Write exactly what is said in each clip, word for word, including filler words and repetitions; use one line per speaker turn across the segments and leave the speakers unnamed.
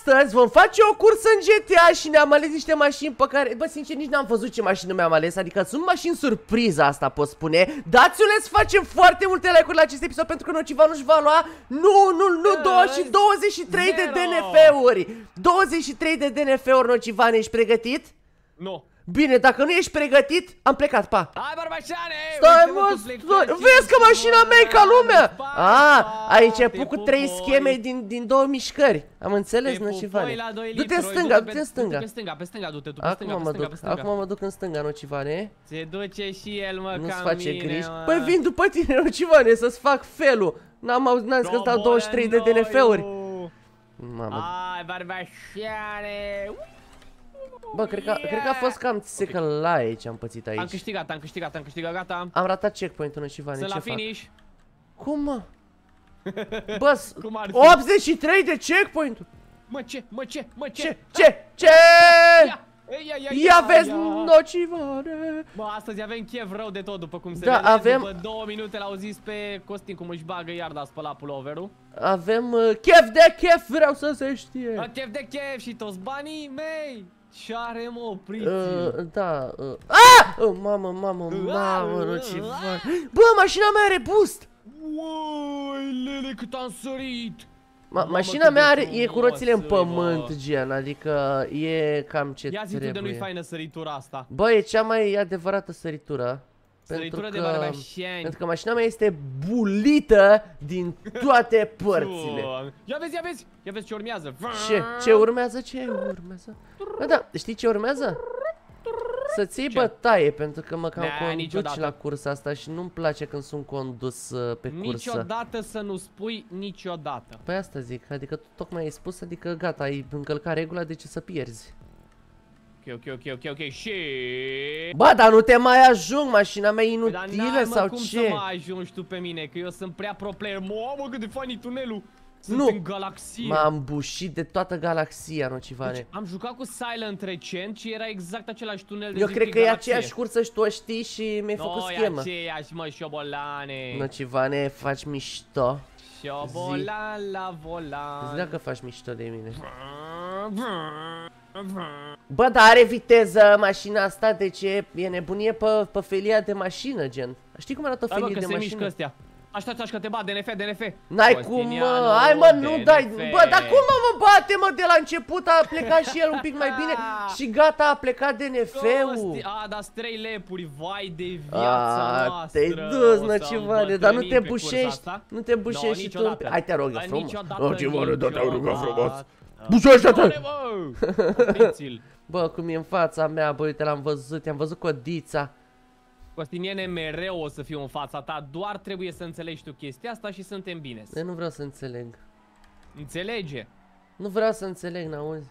Astăzi vom face o cursă în G T A și ne-am ales niște mașini pe care, bă, sincer, nici n-am văzut ce mașină mi-am ales. Adică sunt mașini surpriză, asta pot spune. Dați-le să facem foarte multe like-uri la acest episod, pentru că Nocivan nu-și va lua, nu, nu, nu, douăzeci și trei de D N F-uri. douăzeci și trei de D N F-uri, Nocivan, ești pregătit?
Nu.
Bine, dacă nu ești pregătit, am plecat, pa.
Hai, bărbașane!
Stai, mă, stai. Vezi că mașina mea e ca lumea. A, ai început cu trei scheme din, din două mișcări. Am înțeles, Nocivane. Du-te în stânga, du-te în stânga.
Pe stânga, pe stânga, du-te tu, pe stânga, pe stânga, pe stânga.
Acum mă duc în stânga, Nocivane.
Se duce și el, mă,
Nu-ți
ca
face
mine,
griji.
mă.
Păi vin după tine, Nocivane, să-ți fac felul. N-am auzit, n-am zis că stau douăzeci și trei de D N F-uri. Mamă.
Hai, bărbașane!
Bă, cred că, cred că a fost cam țecă ce am pățit aici.
Am câștigat, am câștigat, am câștigat, gata.
Am ratat checkpoint-ul, Nocivane, ce
Sunt la
fac?
finish.
Cum, mă? Bă,
Cum ar fi?
optzeci și trei de checkpoint-ul.
Mă, ce, mă, ce, mă, ce?
Ce, ce, ce?
Ia, ia,
Ia vezi, Nocivane.
Bă, astăzi avem chef rău de tot, după cum se
Da,
vede.
avem-
După două minute l-au zis pe Costin cum își bagă iarda a spălat pulloverul.
Avem uh, chef de chef, vreau să se știe.
A, chef de chef și toți banii mei. Ce-are, mă, opriți
Uh, da, uh. Ah! Uh, mamă, mamă, mamă, Nocivane. Bă, mașina mea are boost.
Uai, lele, cât am sărit.
Ma
Mamă,
mașina
cât
mea
de
are, e cu
frumos
roțile în
e,
pământ,
bă.
gen, adică e cam ce
Ia zi tu de nu-i
trebuie.
faină săritura asta.
Bă, e cea mai adevărată săritură.
Săritură
Pentru
de
că,
bărbașeni.
pentru că mașina mea este bulită din toate părțile.
Doamne. Ia vezi, ia vezi, ia vezi ce urmează.
Ce? Ce urmează? Ce urmează? Bă, da, știi ce urmează? Să-ți iei
Ce?
bătaie, pentru că mă cam
Nea,
conduci
niciodată.
la cursa asta și nu-mi place când sunt condus uh, pe cursă.
Niciodată să nu spui niciodată.
Păi asta zic, adică tu tocmai ai spus, adică gata, ai încălcat regula, de ce să pierzi?
Ok, ok, ok, ok, ok, și...
Bă, dar nu te mai ajung, mașina mea e
Păi, dar
inutilă
n-ai, mă,
sau
cum
ce?
să mă ajungi tu pe mine, că eu sunt prea pro player. Mamă, cât de fain e tunelul. Sunt
Nu.
în galaxie.
M-am bușit de toată galaxia, Nocivane.
Deci, am jucat cu Silent recent și era exact același tunel de
Eu
zi
cred
prin
că e
galaxie.
aceeași cursă și tu o știi și mi-ai făcut
No, e
schemă.
aceeași, mă, șobolane.
Nocivane, faci mișto.
Șobolan la volan.
Zi dacă faci mișto de mine. Bă, dar are viteză mașina asta, deci e, e nebunie pe, pe felia de mașină, gen. Știi cum arată o
Hai, mă,
felie
că
de
se mișcă
mașină?
astea. Aștept, aștept, că te bat, D N F, D N F.
N-ai cum, mă, hai mă, nu dai. Bă, dar cum mă, mă bate, mă, de la început a plecat și el un pic mai bine și gata, a plecat D N F-ul.
A, dar trei lepuri, vai de viața
A,
noastră.
te-ai dus,
O să
Nocivane, dar nu te
îmbătrânim pe
bușești,
cursa asta.
nu te bușești
No,
și tu.
niciodată.
Hai, te rog eu
Dar
frumos.
niciodată,
Nocivane, da, te rog eu frumos.
niciodată.
Bușește-te!
Doamne, bă! Opriți-l.
Bă, cum e în fața mea, bă, uite, l-am văzut, i-am văzut codița.
Costiniene, mereu o să fiu în fața ta, doar trebuie să înțelegi tu chestia asta și suntem bine.
Eu nu vreau să înțeleg.
Înțelege?
Nu vreau să înțeleg, n-auzi?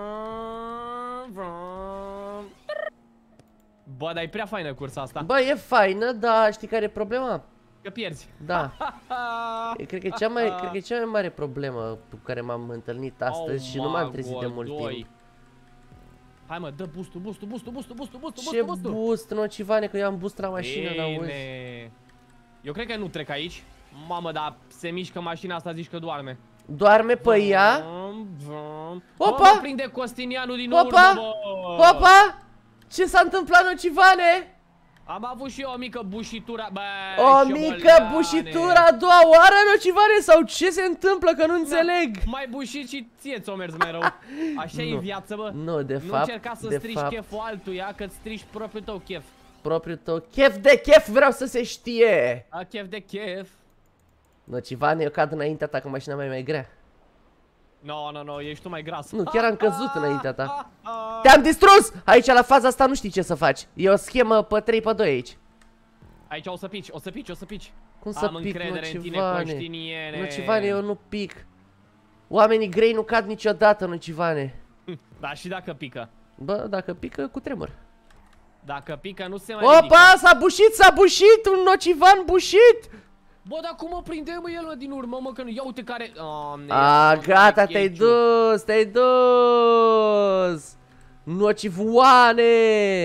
Bă, dar e prea faină cursa asta.
Bă, e faină, dar știi care e problema?
Că pierzi.
Da. E, Cred că e cea mai, cred că e cea mai mare problemă cu care m-am întâlnit astăzi
Oh,
și nu m-am
mă,
trezit de mult
godoi.
timp.
Hai, mă, dă boostul, boostul, boostul, boostul, boostul, boostul,
Ce
boostul, boostul.
boost, Nocivane, că eu am boost la mașină, n-auzi?
Bine. Eu cred că nu trec aici. Mamă, dar se mișcă mașina asta, zici că doarme.
Doarme pe ea?
Vom, vom.
Opa!
Bă, mă prinde Costinianu din urmă,
Opa!
bă!
Opa! Ce s-a întâmplat, Nocivane?
Am avut și eu o mică bușitură, bă,
O
șobolane.
mică bușitură a doua oară, Nocivane? Sau ce se întâmplă, că nu înțeleg?
Mai bușit și ție ți-o mers mereu. Așa e
Nu.
viața, bă.
Nu, de
Nu
fapt,
încerca să
de
strici
fapt,
cheful altuia, că-ți strici propriul tău chef.
propriul tău chef de chef, vreau să se știe.
A, chef de chef.
Nocivane, eu cad înaintea ta, că mașina mea e mai grea.
No, no, no, ești tu mai gras.
Nu, chiar am căzut înaintea ta. Te-am distrus! Aici, la faza asta, nu știi ce să faci. E o schemă pe trei pe doi aici.
Aici o să pici, o să pici, o să pici.
Cum să
Am
pic,
încredere în tine,
Nocivane?
Coștiniene.
Nocivane, eu nu pic. Oamenii grei nu cad niciodată, Nocivane.
Da, și dacă pică.
Bă, dacă pică, cu tremur.
Dacă pică, nu se mai ridică.
Opa, s-a bușit, s-a bușit, un Nocivan bușit.
Bă, dar cum mă prinde, mă, el, mă, din urmă, mă, că nu, ia uite care... Oh,
A, gata, te-ai dus, te-ai dus. Nocivoane.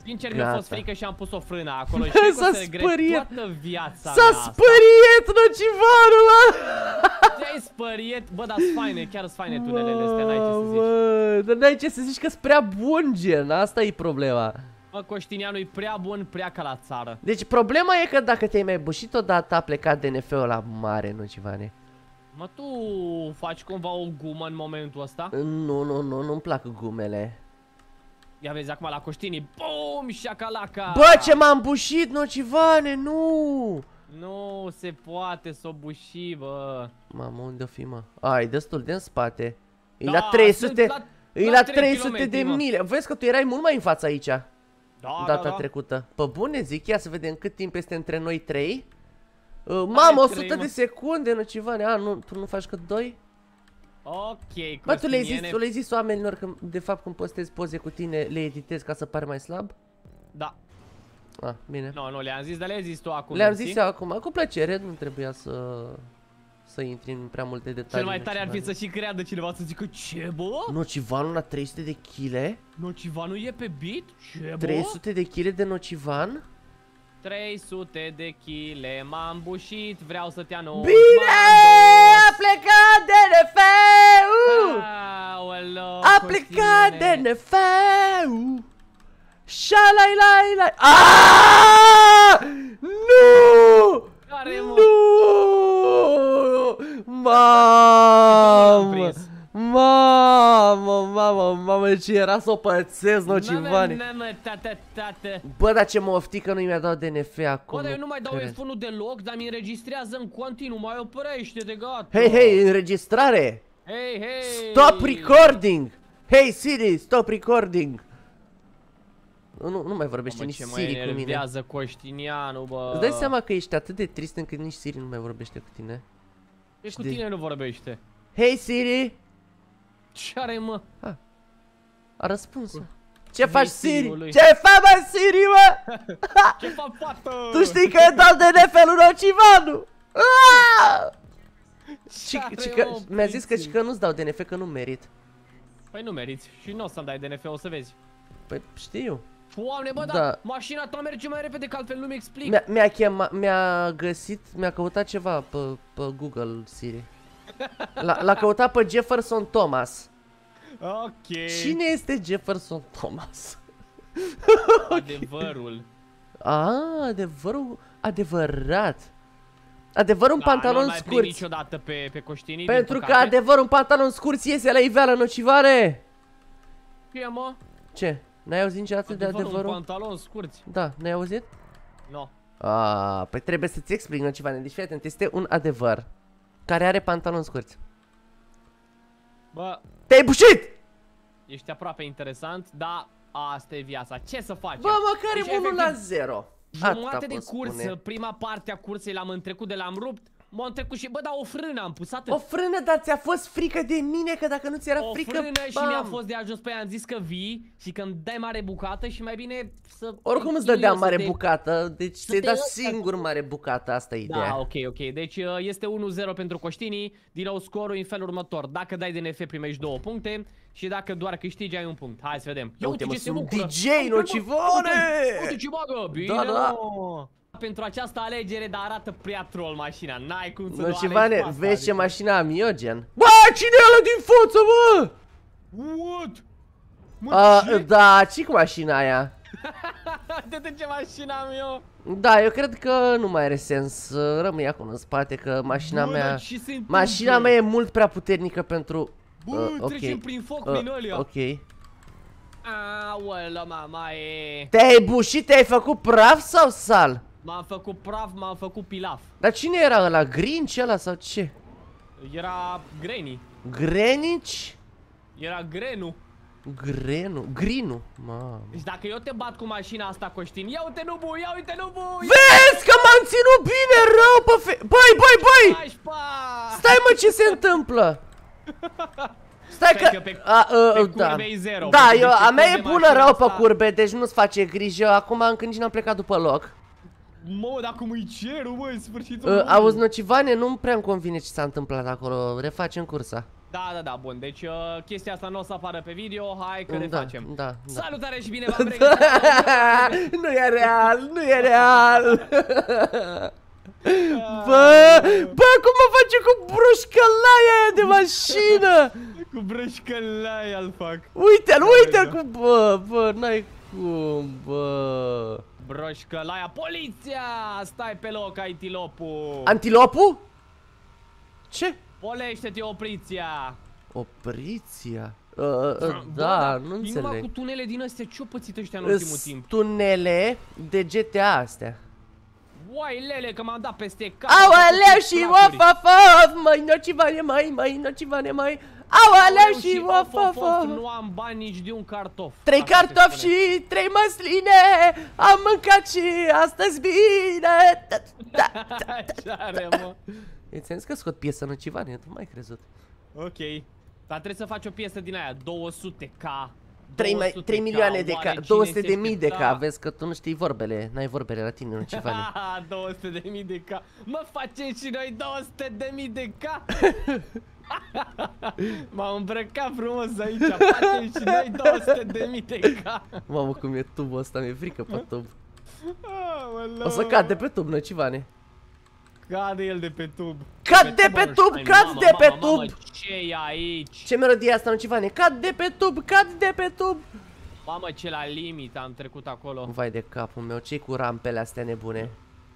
Sincer, mi-a fost frică și am pus o frână acolo și
S-a
o să regret toată viața
S-a
mea
spăriet nocivanul ăla!
Te-ai spăriet? Bă, dar-s faine, chiar-s faine tunelele astea, n-ai ce să zici.
Bă, dar n-ai ce să zici că-s prea bun, gen, asta e problema.
Bă, Coștinianu e prea bun, prea ca la țară.
Deci problema e că dacă te-ai mai bușit odată a plecat D N F-ul la mare, nocivane.
Mă, tu faci cumva o gumă în momentul ăsta?
Nu, nu, nu, nu-mi plac gumele.
Ia vezi acum la Coștinii, BOOM, șacalaca!
Bă, ce m-am bușit, nocivane, nu!
Nu se poate să o buși, bă.
Mamă, unde-o fi, mă? A, e destul de în spate. E
Da,
la trei sute,
la,
e
la
la
trei
trei sute
kilometri,
de
mă.
mile. Vezi că tu erai mult mai în fața aici.
Da,
Data
da, da.
trecută. Pe bune zic, ia să vedem cât timp este între noi trei. Uh, mamă, o sută de secunde, nocivane. A, nu, tu nu faci cât doi?
Ok,
Bă, tu le-ai zis,
Costiniene.
tu le-ai zis oamenilor că de fapt când postezi poze cu tine le editezi ca să pari mai slab?
Da.
Ah, bine.
Nu, nu le-am zis, dar le-ai zis tu acum.
Le-am
mersi.
zis eu acum, cu plăcere, nu trebuia să să intri în prea multe detalii.
Cel mai tare ar fi să și creadă cineva să zică ce, bă?
Nocivanul la trei sute de kg?
Nocivanul e pe beat? Ce, bă?
trei sute de kg de nocivan?
trei sute de kg, m-am bușit, vreau să te anunț.
Bine! A plecat D N F-ul!
Aoleu,
A plecat
Costiniene.
D N F-ul! Șalai-lai-lai! Aaaa! Nu!
Care, mă?
Nu! Mamă!
prins.
Mamă, mamă, mamă, ce era să o pățesc, nocivane.
Mamă, tată, tată.
Bă, dar ce mă ofti că nu mi-a dat D N F acum.
Bă, dar eu nu mai dau
cred.
F unu deloc, dar mi înregistrează în continuu, mai oprește de gata.
Hei, hei, înregistrare!
Hei, hei!
Stop recording! Hei Siri, stop recording! Nu, nu mai vorbește
Mamă,
nici
ce mă
Siri cu mine.
enervează Coștinianu, bă.
Îți dai seama că ești atât de trist încât nici Siri nu mai vorbește cu tine?
Deci cu
de-
tine nu vorbește.
Hei Siri!
Ce are, mă?
A răspuns. Ce faci Siri?
Siri-ului.
Ce faci, mă, Siri, mă?
Ce fac, fată?
Tu știi că îi dau D N F-ul nocivanu? Ah! Și,
are,
și că,
mă,
mi-a zis că, și
prințul?
că nu-ți dau D N F, că nu merit.
Păi nu meriți și nu o să-mi dai D N F, o să vezi.
Păi știu.
Doamne, bă,
Da.
dar mașina ta merge mai repede, că altfel nu-mi explic.
Mi-a mi-a chema, mi-a găsit, mi-a căutat ceva pe, pe Google Siri. L-a căutat pe Jefferson Thomas.
Ok.
Cine este Jefferson Thomas?
Adevărul.
A, adevărul adevărat. Adevărul în
Da,
pantaloni
nu mai prind
scurți.
niciodată pe, pe Coștinii,
Pentru
din
că
păcate.
adevărul în pantaloni scurți iese la iveală, nocivare.
Ce, mă?
Ce? N-ai auzit niciodată de
Adevărul în
adevărul?
pantaloni scurți.
Da, n-ai auzit?
No.
A, păi trebuie să-ți explic, nocivare. Deci fii atent, este un adevăr care are pantaloni scurți.
Bă,
Te-ai bușit!
ești aproape interesant, dar asta e viața. Ce să facem?
Bă, măcar
Deci,
e unul la
efectiv,
zero.
Jumătate
Atâta
de
pot
cursă,
spune.
prima parte a cursei l-am întrecut de l-am rupt. M-am trecut și, bă, dar o frână am pus atât.
O frână, dar ți-a fost frică de mine, că dacă nu ți era
O
frică,
frână și
bam.
mi-a fost de ajuns. Pe aia am zis că vii și că îmi dai mare bucată și mai bine să...
Oricum îți
eu
dădea
să
mare
te-
bucată, deci
să
ți-ai
te
dat
ăsta-
singur mare bucată, asta e ideea.
Da, ok, ok. Deci uh, este unu zero pentru Coștinii. Din nou scorul în felul următor. Dacă dai D N F primești două puncte și dacă doar câștigi ai un punct. Hai să vedem.
Ia uite, mă,
ce se
sunt
bucură.
D J,
Uite, mă,
nocivone!
Uite, uite ce bagă. Bine,
Da, da.
mă. Pentru această alegere, dar arată prea troll mașina. N-ai cum să nu
Nocivane,
alegi cu asta,
vezi ce
adică.
mașină am eu, gen? Bă, cine e ăla din față, bă?
What? Mă,
A,
ce?
da, ce cu mașina aia?
De, de ce mașina am eu?
Da, eu cred că nu mai are sens să rămâi acolo în spate, că mașina
Bă,
mea...
dar ce se întâmplă?
Mașina mea e mult prea puternică pentru...
Bă,
uh, ok.
trecem prin foc
Uh,
prin ălea.
ok.
Aoleu, mama, e...
Te-ai bușit, te-ai făcut praf sau sal?
M-am făcut praf, m-am făcut pilaf.
Dar cine era ăla? Grinch ăla sau ce?
Era Granny.
Grenici?
Era Grenu.
Grenu? Grinu? Mamă.
Deci dacă eu te bat cu mașina asta, Coștin, ia uite nubu, ia uite nubu!
Vezi că m-am ținut bine rău pe fe... Băi, băi, băi!
Așpa!
Stai, mă, ce se întâmplă? Stai
Stai
că...
că pe-
a, a,
pe
da.
curbe e zero,
Da,
pentru
eu,
că
a mea e
curbe
bună
mașina
rău pe
asta-
curbe, deci nu-ți face grijă. Acum încă nici n-am plecat după loc.
Mă, dar cum e cerul, mă, în sfârșit.
Uh, auzi, nocivane, nu prea îmi convine ce s-a întâmplat acolo. Refacem cursa.
Da, da, da, bun. Deci uh, chestia asta nu o să apară pe video. Hai că ne
da,
facem.
Da, da.
Salutare și bine v-am regăsit.
Nu e real, nu e real. Bă, bă, cum mă face cu broșcălaia aia de mașină?
Cu broșcălaia îl fac.
Uite-l, uite-l cu... Bă, bă, n-ai cum, bă.
Broșcălaia, poliția! Stai pe loc, antilopul.
Antilopul? Ce?
Polește-te, opriția.
Opriția? Uh, uh, da, nu înțeleg.
Numai cu tunele din astea, ce-o pățit ăștia în ultimul timp?
Tunele de G T A astea.
Uai, lele, că m-am dat peste cap.
Aoleu și of, of, of, măi, nocivane, măi, măi, nocivane, măi. Aoleu și of, of, of.
Nu am bani nici de un cartof.
Trei cartofi și trei măsline. Am mâncat și astăzi bine.
Așa are, mă.
Ți-am zis că scot piesă nocivane, tu mai crezut.
Ok. Dar trebuie să faci o piesă din aia, două sute K.
trei milioane de K, două sute de mii de K, vezi că tu nu știi vorbele, n-ai vorbele la tine, nu ceva.
două sute de mii de K. Mă, facem și noi două sute de mii de K. M-am îmbrăcat frumos aici, facem și noi două sute de mii de K.
Mamă, cum e tubul ăsta, mi-e frică pe tub. O să cad de pe tub, năcivane.
Cade el de pe tub.
Cad de pe tub, cad de pe tub.
Ce e aici?
Ce melodie asta, năcivane? Cad de pe tub, cad de pe tub.
Mamă, ce la limit am trecut acolo.
Vai de capul meu, ce-i cu rampele astea nebune?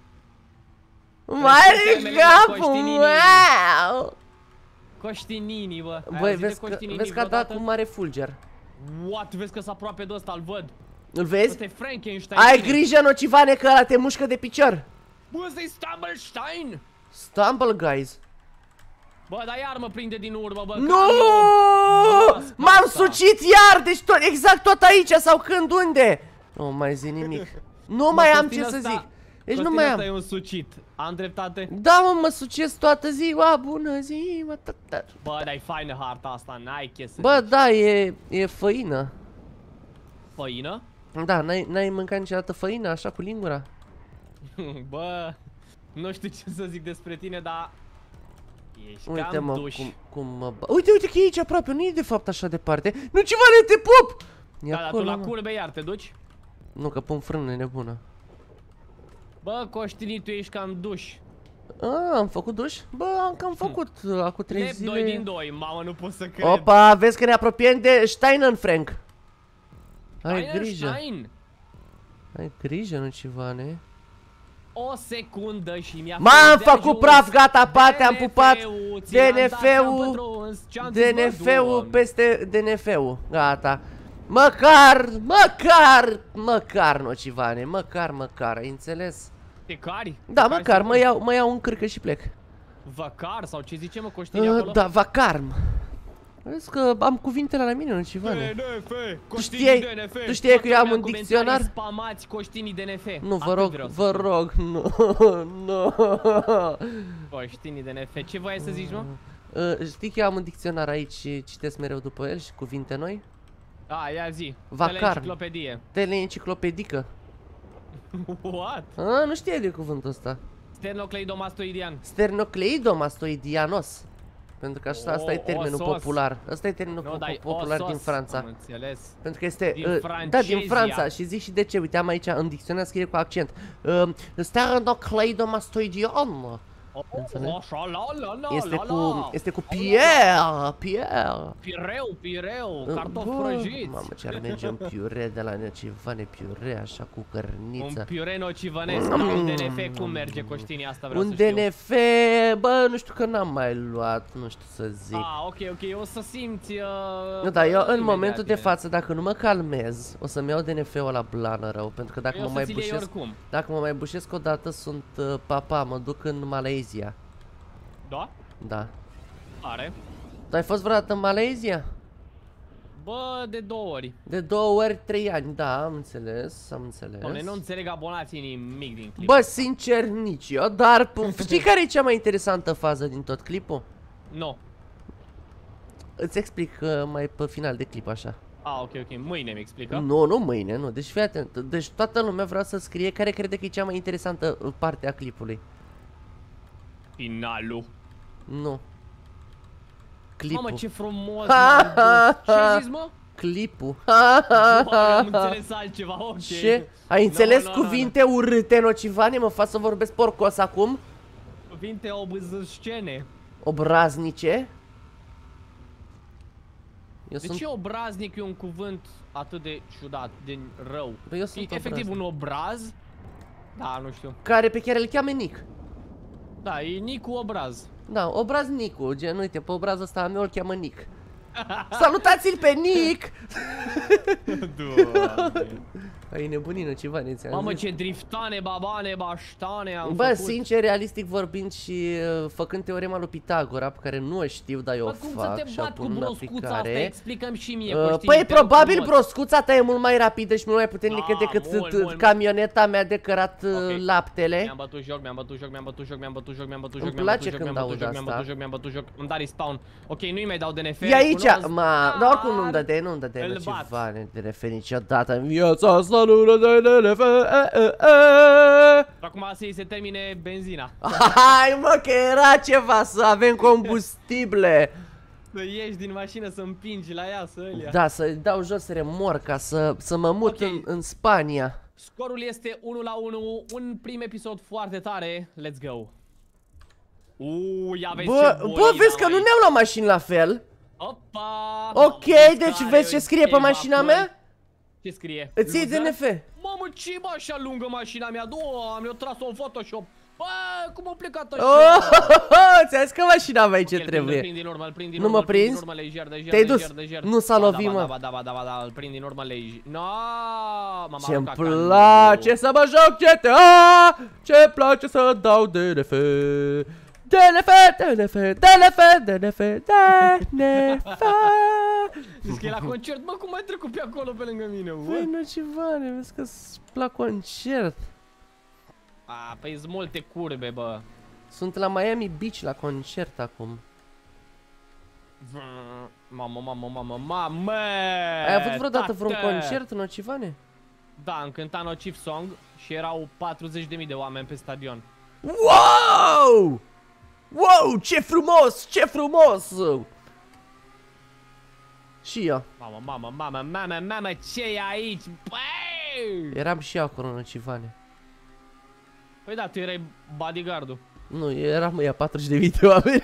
Vai de capul meu!
Coștinini, bă.
Băi, vezi că, vezi că a dat cu mare fulger.
What? Vezi că s aproape de ăsta, îl văd.
Îl vezi?
Ăsta e Frankenstein.
Ai grijă, nocivane, că ăla te mușcă de picior.
Bă, ăsta e Stumblestein.
Stumble, guys.
Bă, dar iar mă prinde din urmă, bă.
Nu! M-am sucit iar, deci tot, exact tot aici sau când, unde? Nu mai zi nimic. Nu mai am ce să zic. Deci nu mai am.
E un sucit. Am dreptate?
Da, mă, mă sucesc toată ziua, bună ziua.
Bă, dar e faină harta asta, n-ai ce să
Bă, da, e, e făină.
Făină?
Da, n-ai mâncat niciodată făină așa cu lingura?
Bă, nu știu ce să zic despre tine, dar ești
uite,
cam
mă,
duș.
cum, cum mă ba... Uite, uite că e aici aproape, nu e de fapt așa departe. Nu, ceva, ne te pup! E
da,
acolo,
dar tu
mă.
la curbe iar te duci?
Nu, că pun frână nebună.
Bă, Coștini, tu ești cam duș.
A, am făcut duș? Bă, am cam făcut hm. acum trei
Lep
zile.
doi din doi, mamă, nu pot să cred.
Opa, vezi că ne apropiem de Steinenfrank. Ai grijă. Ai grijă, nu ceva, ne?
O secundă și mi-a
M-am făcut praf, gata, pate, am pupat D N F-ul D N F-ul peste D N F-ul, gata. Măcar, măcar, măcar, nocivane, măcar, măcar, ai înțeles?
Te cari?
Da, măcar, mă iau, mă iau în cârcă și plec.
Vacar sau ce zice, mă, Coștini acolo?
Da, vacarm. Vezi că am cuvintele la mine, nocivane.
D N F,
tu știai,
D N F,
tu știai că eu am un dicționar?
Spamați Coștinii D N F.
Nu, vă rog, vă rog, nu, nu.
Coștinii D N F, ce voiai să zici, mă?
Uh, știi că eu am un dicționar aici și citesc mereu după el și cuvinte noi?
A, ia zi.
Vacarm.
Teleenciclopedie.
Teleenciclopedică.
What?
A, nu știai de cuvântul ăsta.
Sternocleidomastoidian.
Sternocleidomastoidianos. Pentru că așa, asta
O,
e termenul
osos.
popular. Asta e termenul
Nu, dar e
popular din
osos,
Franța.
am înțeles.
Pentru că este,
Din
uh, da, din
Francezia.
Franța. Și zic și de ce. Uite, am aici în dicționar scrie cu accent. Uh, Sternocleidomastoidian. Este cu, este cu Pierre, Pierre.
Pireu, pireu, cartofi
Bă,
prăjiți.
mamă, ce-ar merge un piure de la Necivane, piure așa cu cărniță.
Un piure nocivanesc, dar un D N F cum merge, Coștini, asta vreau
Un
să știu.
D N F, bă, nu știu că n-am mai luat, nu știu să zic.
Ah, ok, ok, o să simți... Uh,
Nu, dar eu în
imediat
momentul de
bine.
față, dacă nu mă calmez, o să-mi iau D N F-ul la blană rău. Pentru că dacă
Eu
mă
o
mai
să ți-l iei
bușesc,
oricum.
dacă mă mai bușesc odată, sunt uh, papa, mă duc în Malezia.
Da?
Da.
Are.
Tu ai fost vreodată în Malezia?
Bă, de două ori.
De două ori, trei ani, da, am înțeles, am înțeles.
Doamne, nu înțeleg abonații nimic din clip.
Bă, sincer, nici eu, dar știi care e cea mai interesantă fază din tot clipul?
Nu.
Îți explic uh, mai pe final de clip, așa.
Ah, ok, ok, mâine mi explică.
Nu, nu mâine, nu, deci fii atent. Deci toată lumea vrea să scrie care crede că e cea mai interesantă uh, parte a clipului.
Finalul.
Nu. Clipul.
Mamă, ce frumos, mă. Ce ai zis, mă?
Clipul.
Bă, am înțeles altceva, ok.
Ce? Ai înțeles
no, no,
cuvinte no, no. urâte, Nocivane? Mă fac să vorbesc porcos acum?
Cuvinte obâzăscene.
Obraznice? Eu
de
sunt...
ce obraznic e un cuvânt atât de ciudat, de rău?
Bă, eu sunt
e efectiv
obraznic.
un obraz? Da, nu știu.
Care pe care îl cheamă Nick.
Da, e Nicu Obraz.
Da, obraznicul, gen, uite, pe obrazul ăsta al meu îl cheamă Nick. Salutați-l pe Nick! Ai nebunit, Nocivane, ți-am
Mamă,
zis.
ce driftane, babane, baștane am
Bă,
făcut.
sincer, realistic vorbind și uh, făcând teorema lui Pitagora, pe care nu o știu, dar eu
Bă,
o
cum
fac
să te
și o
bat cu
pun în
broscuța asta?
aplicare.
Explicăm și mie,
Uh,
Coștini,
păi,
te rog
probabil
frumos.
broscuța ta e mult mai rapidă și mult mai puternică
Da,
decât
mult,
uh,
mult,
camioneta mea de cărat uh,
Ok.
laptele.
Mi-am bătut joc, mi-am bătut joc, mi-am bătut joc, mi-am bătut joc, mi-am bătut
Îmi
joc, mi-am
place
bătut joc,
când
mi-am
aud
bătut joc, mi-am
asta.
bătut joc, mi-am bătut joc, îmi da respawn. Ok, nu-i mai dau D N F.
E aici,
cunosc,
ma, dar oricum nu-mi
dar
dădea, nu-mi dădea
îl
Nocivane de refer niciodată în viața asta, nu-mi dădea de refer, e, e, e.
Acum să-i se termine benzina.
Hai mă, că era ceva să avem combustible.
Să ieși din mașină, să împingi la ea, să îl ia.
Da, să dau jos remorca, să, să mă mut
Ok.
în, în Spania.
Scorul este unu la unu, un prim episod foarte tare. Let's go. Uuu, ia vezi
Bă,
ce
bă, vezi că nu ne-au luat mașini la fel.
Opa!
Ok,
Mamă,
deci
care
vezi ce scrie pe
evapori.
mașina mea?
Ce scrie?
Îți iei
Loser?
D N F.
Mamă, ce bă așa lungă mașina mea? Doamne, eu tras-o în Photoshop. Bă, cum a plecat așa?
Oh, ți-am zis că mașina mea e ce
Ok, îl prind,
trebuie.
îl prind din urmă, îl prind din
Nu
urmă,
mă
îl prind din
prinzi?
urmă, lejer, lejer,
Te-ai
lejer,
dus.
lejer.
Nu s-a
Da,
lovit,
da,
mă.
Da, da, da, da, da, îl prind din urmă, lejer. No, m-am
Ce-mi
aruncat ca
place să mă joc G T A, ce-mi place să dau D N F. D N F, D N F, D N F, D N F, D N F.
Zici că e la concert, mă, cum ai trecut pe acolo pe lângă mine, bă?
Băi, Nocivane, vezi că-s la concert.
A, păi sunt multe curbe, bă.
Sunt la Miami Beach la concert acum.
Mamă, mamă, mamă, mamă!
Ai avut vreodată vreun
tată!
concert, Nocivane?
Da, am cântat Nociv Song și erau patruzeci de mii de oameni pe stadion.
Wow! Wow, ce frumos, ce frumos! Și eu.
Mamă, mamă, mamă, mamă, mamă, ce e aici? Băi!
Eram și eu acolo, Nocivane.
Păi da, tu erai bodyguard-ul.
Nu, eram ea patruzeci de mii de oameni.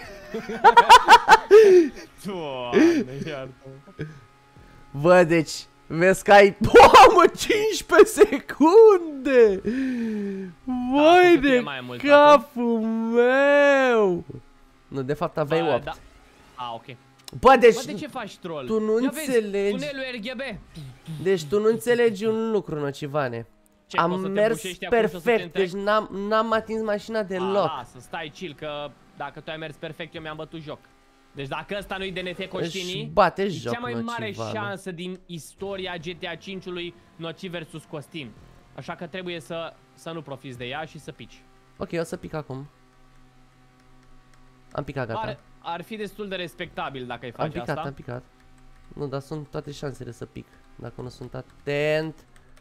Doamne, iartă.
Bă, deci, vezi că ai... Mamă, cincisprezece secunde! Vai
Da,
de
mai mult
capul meu! Nu, de fapt aveai
Bă,
opt.
da. A, ok.
Bă, deci,
Bă, de ce faci troll?
tu nu
Ia vezi,
înțelegi.
tunelul R G B.
deci tu nu înțelegi un lucru, Nocivane.
Ce, poți
Am
să te
mers
bușești acum și o să te
perfect,
întreg?
deci n-am atins mașina deloc.
A, lasă, stai chill, că dacă tu ai mers perfect, eu mi-am bătut joc. Deci dacă ăsta nu-i D N F Coștinii,
Își bate
e
joc,
cea mai mare
Nocivane.
șansă din istoria G T A cinci-ului Nociv versus Costin. Așa că trebuie să, să nu profiți de ea și să pici.
Ok, o să pic acum. Am picat, gata.
Ar, ar fi destul de respectabil dacă ai
Am
face
picat,
asta.
am picat. Nu, dar sunt toate șansele să pic. Dacă nu sunt atent.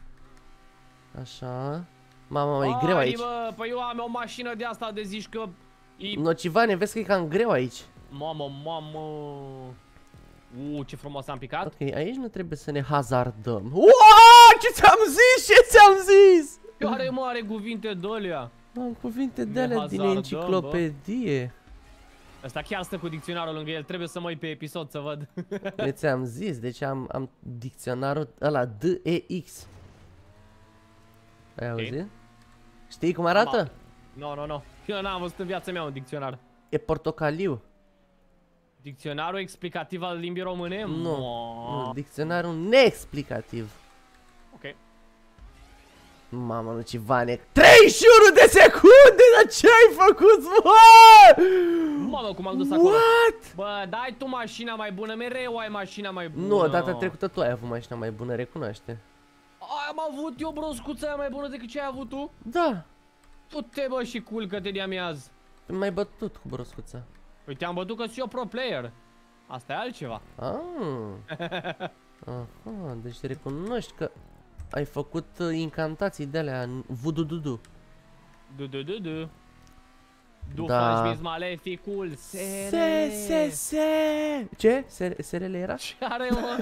Așa. Mama, e greu
Ai,
aici.
Bă, păi eu am o mașină de asta de zici că e...
Nocivane, vezi că e cam greu aici.
Mamă, mamă... Uuu, ce frumos am picat.
Ok, aici nu trebuie să ne hazardăm. Uaaaa, ce ți-am zis, ce ți-am zis?
Care mare cuvinte de-alea.
Am cuvinte
Ne
de alea din
hazardăm,
enciclopedie.
Ăsta chiar stă cu dicționarul lângă el, trebuie să mă uit pe episod să văd.
Eu ți-am zis, deci am, am dicționarul ăla D E X. Ai
Ok.
auzit? Știi cum arată?
Nu, nu, nu. Eu n-am văzut în viața mea un dicționar.
E portocaliu.
Dicționarul explicativ al limbii române?
Nu,
Mo.
nu, dicționarul neexplicativ.
Ok.
Mamă, Nocivane, treizeci și unu de secunde, dar ce ai făcut, mă?
Mamă, cum am dus acolo.
What?
Bă, dai tu mașina mai bună, mereu ai mașina mai bună.
Nu, data trecută tu ai avut mașina mai bună, recunoaște.
Ai, am avut eu broscuța aia mai bună decât ce ai avut tu?
Da,
Du-te bă și culcă-te de amiaz.
m-ai bătut cu broscuța.
Păi te-am bătut că sunt eu pro player. Asta e altceva.
Ah. Aha, deci recunoști că ai făcut uh, incantații de alea în vudududu.
Du du du du. Dufă Schmitz Maleficul.
Se, se, se. Ce? Serele era?
Ce are, mă?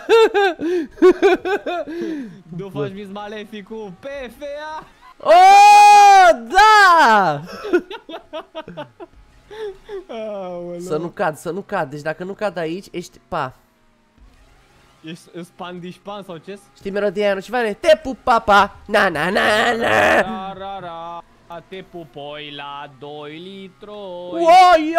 Dufă Schmitz Maleficul. P F A.
Oh, da! Să nu cad, să nu cad. Deci dacă nu cad aici, ești pa.
Ești spandișpan sau ce?
Știi melodia aia, nu ceva? Te pup, papa. Na, na, na, na.
Ra, ra, ra. Te pupoi la doi litroi.
Oi,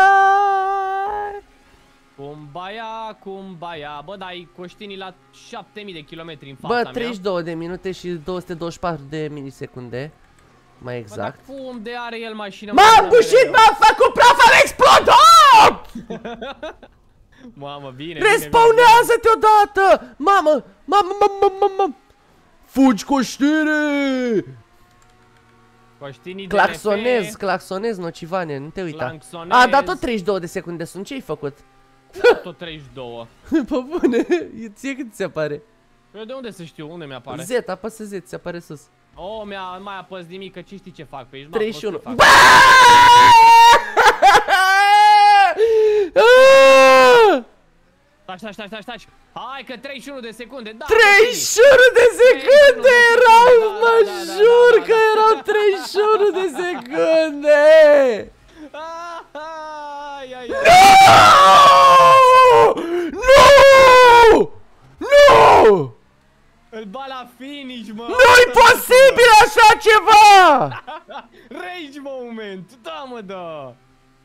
Cumbaia, cumbaia. Bă, dai Coștinii la șapte mii de kilometri în fața
mea.
Bă,
treizeci și două de minute și două sute douăzeci și patru de milisecunde. Mai exact.
Bă, dar cum de are el mașină?
M-am bușit, m-am făcut praf, am explodat!
Mamă, bine,
respawnează-te odată! Mamă, mamă, mamă, mamă. Fugi, Coștine!
Coștinii
claxonez,
D N F.
claxonez, nocivane, nu te uita.
Claxonez.
A, dat tot treizeci și două de secunde sunt, ce-ai făcut?
Tot treizeci și doi.
Pe bune, ție cât ți se apare?
Eu de unde să știu? Unde mi-apare?
Z, apasă Z, ți se apare sus.
Oh, mi-a mai apăs nimic, că ce știi ce fac pe aici?
treizeci și unu.
Stai, stai, stai, stai, stai. Hai că treizeci și unu de secunde, da.
treizeci și unu de secunde erau, mă jur că erau treizeci și unu de secunde.
Ai, ai, ai.
Nu! Nu!
Îl ba la finish, mă.
Nu-i posibil așa ceva!
Rage moment, da, mă, da.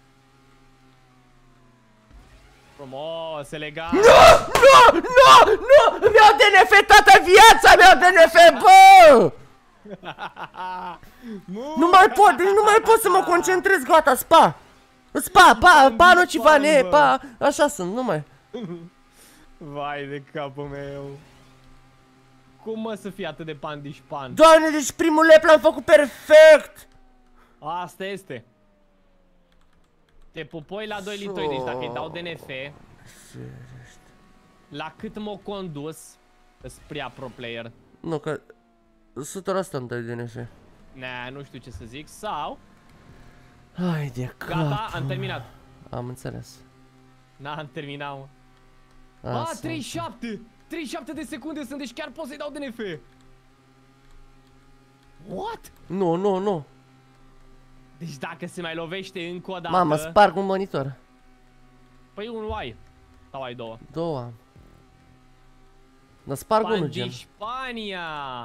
Frumos, elegant.
Nu! Nu! Nu! Nu! Îmi iau D N F toată viața mea, D N F, bă! Nu mai pot, deci nu mai pot să mă concentrez, gata, spa! Spa, pa, pa, nu ceva, ne, pa, așa sunt, nu mai.
Vai de capul meu. Cum mă să fie atât de pandișpan?
Doamne, deci primul lap l-am făcut perfect!
Asta este. Te pupoi la doi litri, deci dacă îi dau D N F, la cât m-o condus, îți prea pro player.
Nu, că o sută la sută îmi dai D N F.
Ne, nu știu ce să zic, sau...
Hai de cap.
Gata, am terminat.
Am înțeles.
N-am terminat, mă.
A,
A, treizeci și șapte! treizeci și șapte de secunde sunt, deci chiar pot să-i dau D N F. What?
Nu, nu, nu.
Deci dacă se mai lovește încă o dată...
Mamă, sparg un monitor.
Păi unul ai. Sau ai două?
Două am. Dar sparg unul, gen.
Spania.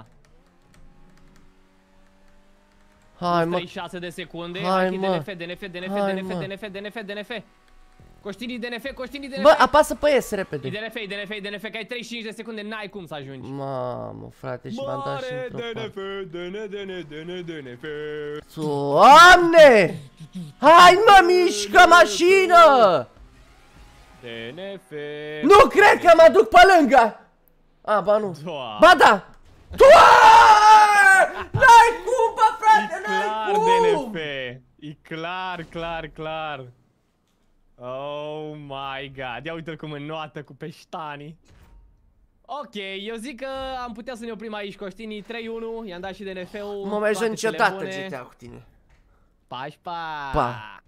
Hai, mă.
treizeci și șase de secunde.
Hai,
mă.
mă.
D N F, D N F, D N F,
Hai,
D N F,
mă.
D N F, D N F, D N F. Coștinii D N F, coștinii D N F.
Bă, apasă pe S repede.
D N F, D N F, D N F, că ai treizeci și cinci de secunde, n-ai cum să ajungi.
Mamă, frate, și m-am dat și într-o
D N F, D N F, D N F, D N F.
Doamne! Hai, mă, mișcă mașină!
D N F.
Nu cred că mă duc pe lângă! A, ba nu.
Doa.
Ba da! Doa! N-ai cum, bă, frate, n-ai cum!
D N F. E clar, clar, clar. Oh my god. Ia uite-l cum înnoată cu peștanii. Ok, eu zic că am putea să ne oprim aici, Coștinii. Trei unu, i-am dat și D N F-ul.
Mă mai joc niciodată G T A cu tine.
Pa, pa!
Pa!